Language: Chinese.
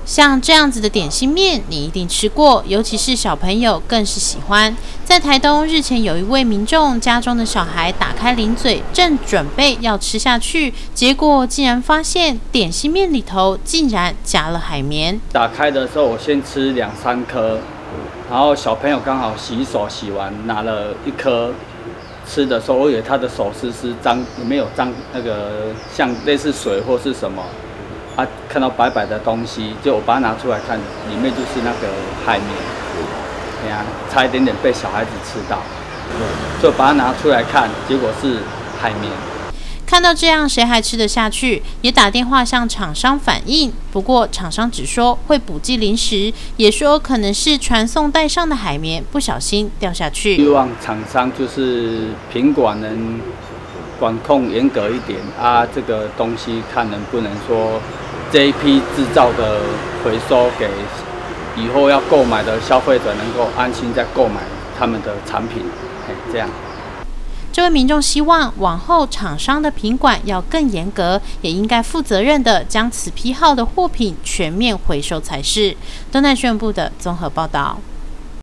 像这样子的点心面，你一定吃过，尤其是小朋友更是喜欢。在台东日前，有一位民众家中的小孩打开零嘴，正准备要吃下去，结果竟然发现点心面里头竟然加了海绵。 打开的时候，我先吃2、3颗，然后小朋友刚好洗手洗完，拿了1颗。吃的时候，我以为他的手是脏，里面有脏那个像类似水或是什么。看到白白的东西，就我把它拿出来看，里面就是那个海绵，哎呀，差一点点被小孩子吃到，就把它拿出来看，结果是海绵。 看到这样，谁还吃得下去？也打电话向厂商反映，不过厂商只说会补寄零食，也说可能是传送带上的海绵不小心掉下去。 希望厂商就是品管能管控严格一点这个东西看能不能说这一批制造的回收给以后要购买的消费者能够安心在购买他们的产品，这样。 这位民众希望往后厂商的品管要更严格，也应该负责任的将此批号的货品全面回收才是。东南宣布的综合报道。